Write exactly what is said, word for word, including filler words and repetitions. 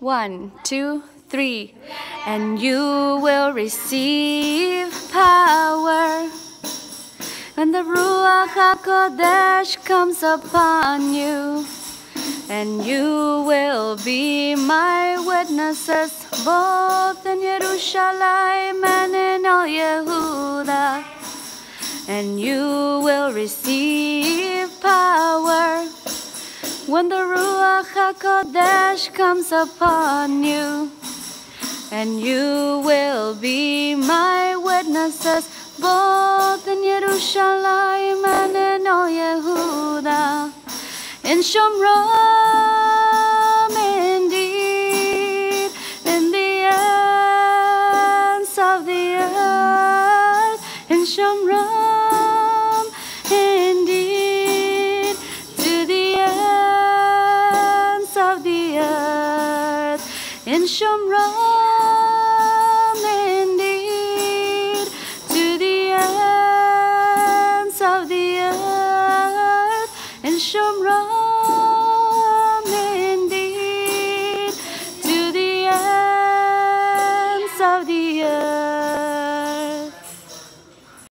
One, two, three. And you will receive power when the Ruach HaKodesh comes upon you. And you will be my witnesses both in Jerusalem and in all Yehuda. And you will receive power when the Ruach HaKodesh comes upon you. And you will be my witnesses both in Jerusalem and in all Yehuda. In Shomron, indeed, in the ends of the earth. In Shomron, indeed, to the ends of the earth. In Shomron, indeed, to the ends of the earth. In Shomron.